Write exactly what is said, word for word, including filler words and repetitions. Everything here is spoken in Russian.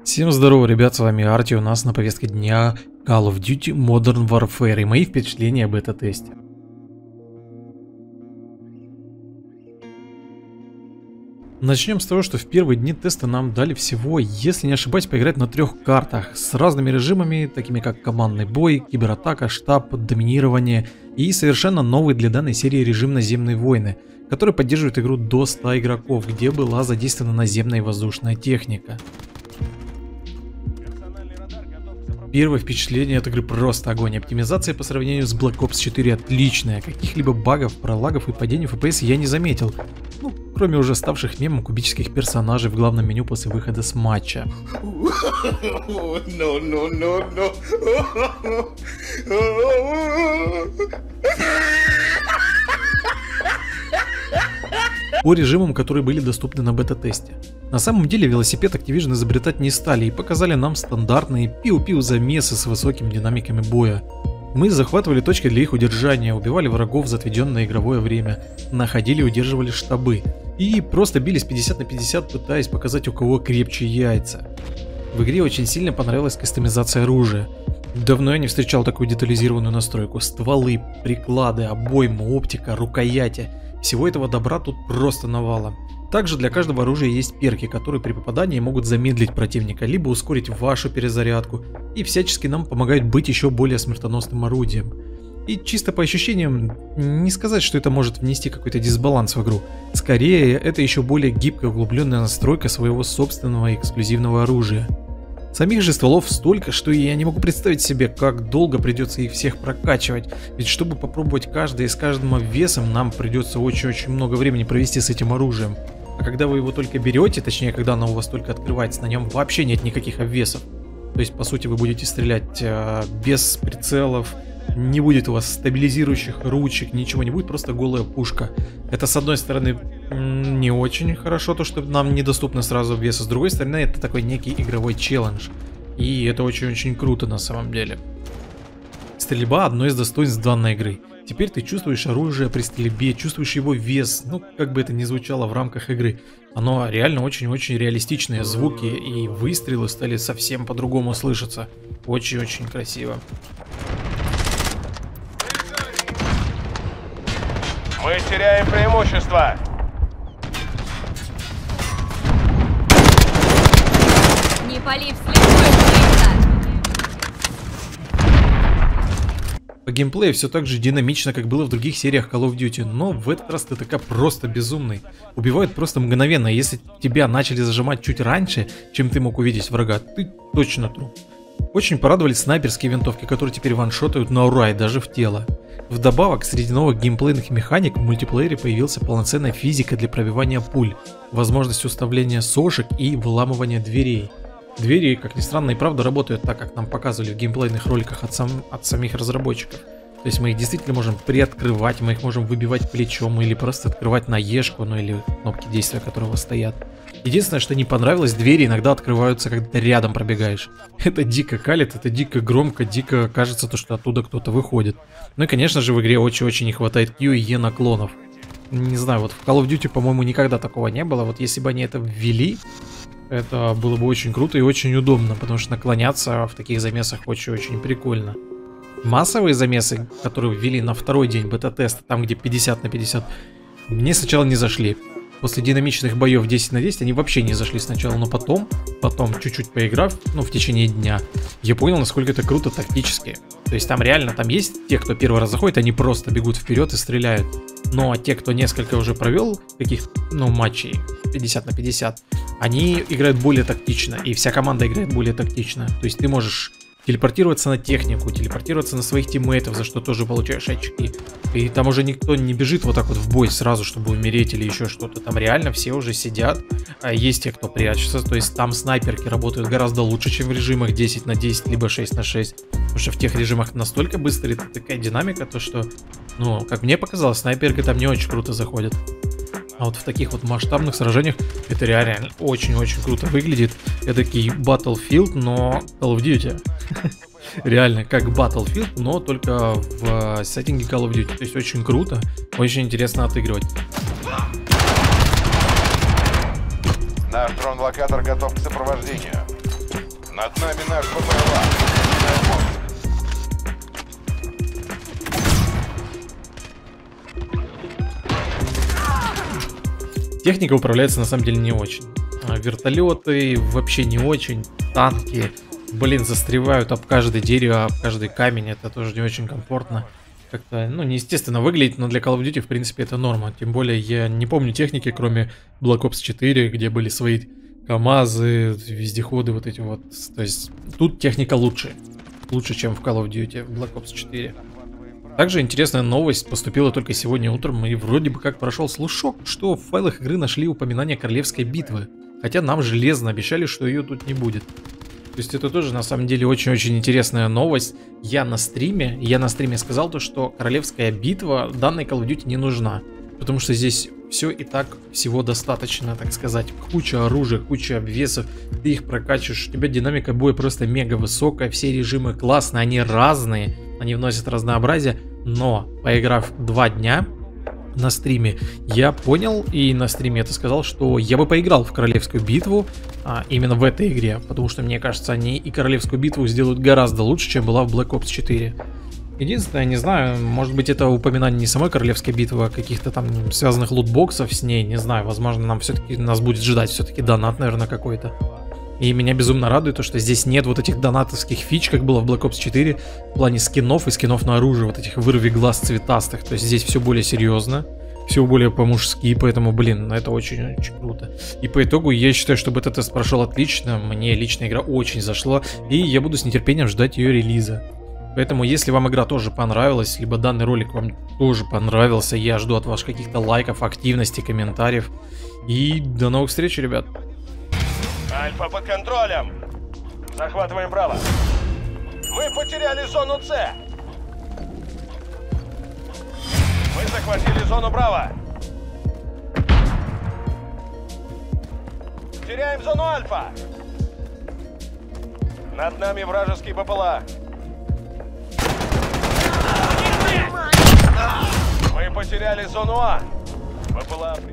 Всем здорово, ребят, с вами Арти, у нас на повестке дня Call of Duty Modern Warfare и мои впечатления об бета-тесте. Начнем с того, что в первые дни теста нам дали всего, если не ошибаюсь, поиграть на трех картах с разными режимами, такими как командный бой, кибератака, штаб, доминирование и совершенно новый для данной серии режим наземные войны, который поддерживает игру до ста игроков, где была задействована наземная и воздушная техника. Первое впечатление от игры просто огонь. Оптимизация по сравнению с Black Ops четыре отличная. Каких-либо багов, пролагов и падений эф пи эс я не заметил. Ну, кроме уже ставших мемом кубических персонажей в главном меню после выхода с матча. No, no, no, no. По режимам, которые были доступны на бета-тесте. На самом деле велосипед Activision изобретать не стали и показали нам стандартные пиу-пиу замесы с высокими динамиками боя. Мы захватывали точки для их удержания, убивали врагов за отведенное игровое время, находили и удерживали штабы и просто бились пятьдесят на пятьдесят, пытаясь показать, у кого крепче яйца. В игре очень сильно понравилась кастомизация оружия. Давно я не встречал такую детализированную настройку. Стволы, приклады, обоймы, оптика, рукояти. Всего этого добра тут просто навалом. Также для каждого оружия есть перки, которые при попадании могут замедлить противника, либо ускорить вашу перезарядку, и всячески нам помогают быть еще более смертоносным орудием. И чисто по ощущениям, не сказать, что это может внести какой-то дисбаланс в игру. Скорее, это еще более гибкая углубленная настройка своего собственного эксклюзивного оружия. Самих же стволов столько, что я не могу представить себе, как долго придется их всех прокачивать. Ведь чтобы попробовать каждый с каждым обвесом, нам придется очень-очень много времени провести с этим оружием. А когда вы его только берете, точнее, когда оно у вас только открывается, на нем вообще нет никаких обвесов. То есть, по сути, вы будете стрелять э, без прицелов, не будет у вас стабилизирующих ручек, ничего не будет, просто голая пушка. Это, с одной стороны, не очень хорошо, то, что нам недоступны сразу обвесы, с другой стороны, это такой некий игровой челлендж. И это очень-очень круто на самом деле. Стрельба — одно из достоинств данной игры. Теперь ты чувствуешь оружие при стрельбе, чувствуешь его вес, ну, как бы это ни звучало в рамках игры. Оно реально очень-очень реалистичные звуки, и выстрелы стали совсем по-другому слышаться. Очень-очень красиво. Мы теряем преимущество. Не пали вслепую, По геймплею все так же динамично, как было в других сериях Call of Duty, но в этот раз ты такая просто безумный. Убивают просто мгновенно, если тебя начали зажимать чуть раньше, чем ты мог увидеть врага, ты точно труп. Очень порадовали снайперские винтовки, которые теперь ваншотают на ура и даже в тело. Вдобавок, среди новых геймплейных механик в мультиплеере появился полноценная физика для пробивания пуль, возможность уставления сошек и выламывания дверей. Двери, как ни странно, и правда работают так, как нам показывали в геймплейных роликах от, сам, от самих разработчиков. То есть мы их действительно можем приоткрывать, мы их можем выбивать плечом или просто открывать на ешку, ну или кнопки действия которого стоят. Единственное, что не понравилось, двери иногда открываются, когда ты рядом пробегаешь. Это дико калит, это дико громко, дико кажется, то, что оттуда кто-то выходит. Ну и, конечно же, в игре очень-очень не хватает Q и E наклонов. Не знаю, вот в Call of Duty, по-моему, никогда такого не было. Вот если бы они это ввели, это было бы очень круто и очень удобно, потому что наклоняться в таких замесах очень-очень прикольно. Массовые замесы, которые ввели на второй день бета-теста, там где пятьдесят на пятьдесят, мне сначала не зашли. После динамичных боев десять на десять они вообще не зашли сначала, но потом, потом чуть-чуть поиграв, ну в течение дня, я понял, насколько это круто тактически. То есть там реально, там есть те, кто первый раз заходит, они просто бегут вперед и стреляют. Но те, кто несколько уже провел таких, ну, матчей пятьдесят на пятьдесят, они играют более тактично, и вся команда играет более тактично. То есть ты можешь телепортироваться на технику, телепортироваться на своих тиммейтов, за что тоже получаешь очки. И там уже никто не бежит вот так вот в бой сразу, чтобы умереть или еще что-то. Там реально все уже сидят, а есть те, кто прячется. То есть там снайперки работают гораздо лучше, чем в режимах десять на десять, либо шесть на шесть. Потому что в тех режимах настолько быстрая такая динамика, то что, ну, как мне показалось, снайперка там не очень круто заходит. А вот в таких вот масштабных сражениях это реально очень-очень круто выглядит. Эдакий Battlefield, но Call of Duty. Реально, как Battlefield, но только в сеттинге Call of Duty. То есть очень круто, очень интересно отыгрывать. Наш дрон-локатор готов к сопровождению. Над нами наш БПЛА. Техника управляется на самом деле не очень. А вертолеты вообще не очень. Танки, блин, застревают об каждое дерево, об каждый камень. Это тоже не очень комфортно. Как-то, ну, неестественно выглядит, но для Call of Duty, в принципе, это норма. Тем более, я не помню техники, кроме Black Ops четыре, где были свои КамАЗы, вездеходы вот эти вот. То есть, тут техника лучше. Лучше, чем в Call of Duty, в Black Ops четыре. Также интересная новость поступила только сегодня утром, и вроде бы как прошел слушок, что в файлах игры нашли упоминание Королевской битвы. Хотя нам железно обещали, что ее тут не будет. То есть это тоже на самом деле очень-очень интересная новость. Я на стриме, я на стриме сказал то, что Королевская битва данной Call of Duty не нужна. Потому что здесь все и так всего достаточно, так сказать. Куча оружия, куча обвесов, ты их прокачиваешь, у тебя динамика боя просто мега высокая, все режимы классные, они разные, они вносят разнообразие. Но поиграв два дня на стриме, я понял, и на стриме это сказал, что я бы поиграл в Королевскую битву а, именно в этой игре, потому что мне кажется, они и Королевскую битву сделают гораздо лучше, чем была в Black Ops четыре. Единственное, не знаю, может быть это упоминание не самой Королевской битвы, а каких-то там связанных лутбоксов с ней, не знаю, возможно нам все-таки, нас будет ждать все-таки донат, наверное, какой-то. И меня безумно радует то, что здесь нет вот этих донатовских фич, как было в Black Ops четыре, в плане скинов и скинов на оружие, вот этих вырви глаз цветастых. То есть здесь все более серьезно, все более по-мужски, поэтому, блин, это очень-очень круто. И по итогу я считаю, что бета-тест прошел отлично, мне лично игра очень зашла, и я буду с нетерпением ждать ее релиза. Поэтому, если вам игра тоже понравилась, либо данный ролик вам тоже понравился, я жду от вас каких-то лайков, активности, комментариев. И до новых встреч, ребят! Альфа под контролем. Захватываем Браво. Мы потеряли зону С. Мы захватили зону Браво. Теряем зону Альфа. Над нами вражеский БПЛА. Мы потеряли зону А. БПЛА.